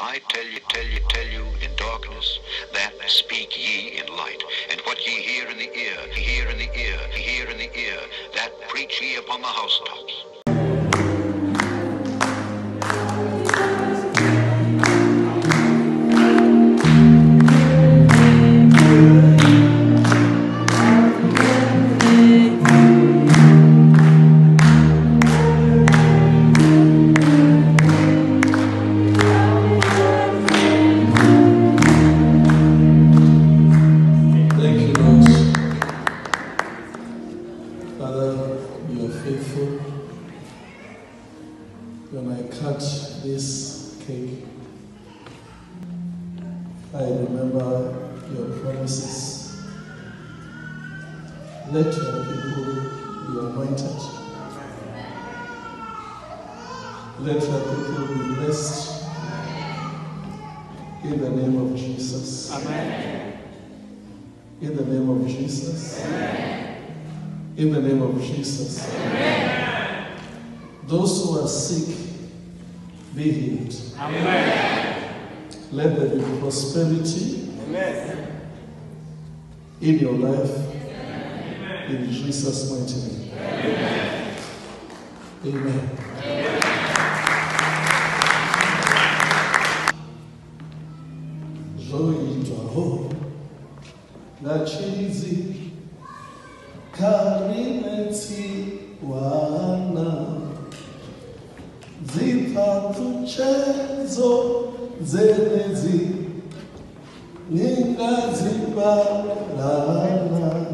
I tell you in darkness, that speak ye in light. And what ye hear in the ear, hear in the ear, hear in the ear, that preach ye upon the housetops. When I cut this cake, I remember your promises. Let your people be anointed. Let your people be blessed. In the name of Jesus. Amen. In the name of Jesus. Amen. In the name of Jesus. Amen. Those who are sick, be healed. Amen. Let there be prosperity. Amen. In your life. Amen. In Jesus' mighty name. Amen. Amen. Zoitwaho ngachizi karineti wana zipathu chezo zenezi ningazibalana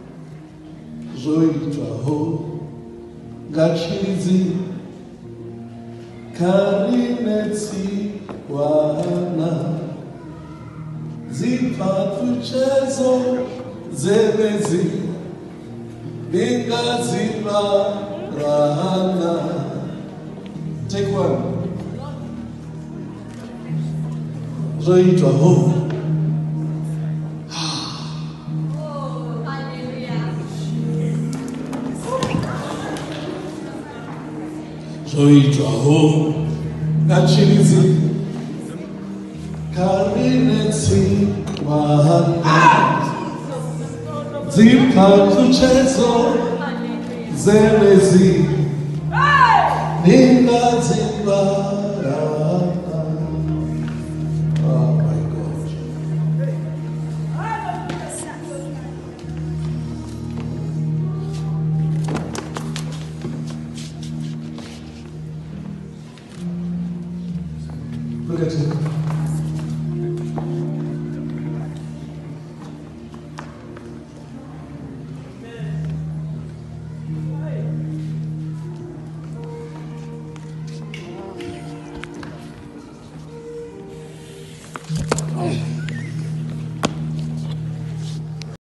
zoitwaho ngachizi karineti wana zipathu chezo zenezi ningazibalana. Take one. Zoitwa ho. Zoitwa ho. Ngachilizi. Karineti wahana. Zipathu chezo zenezi. Oh my God. Look at it. Oh.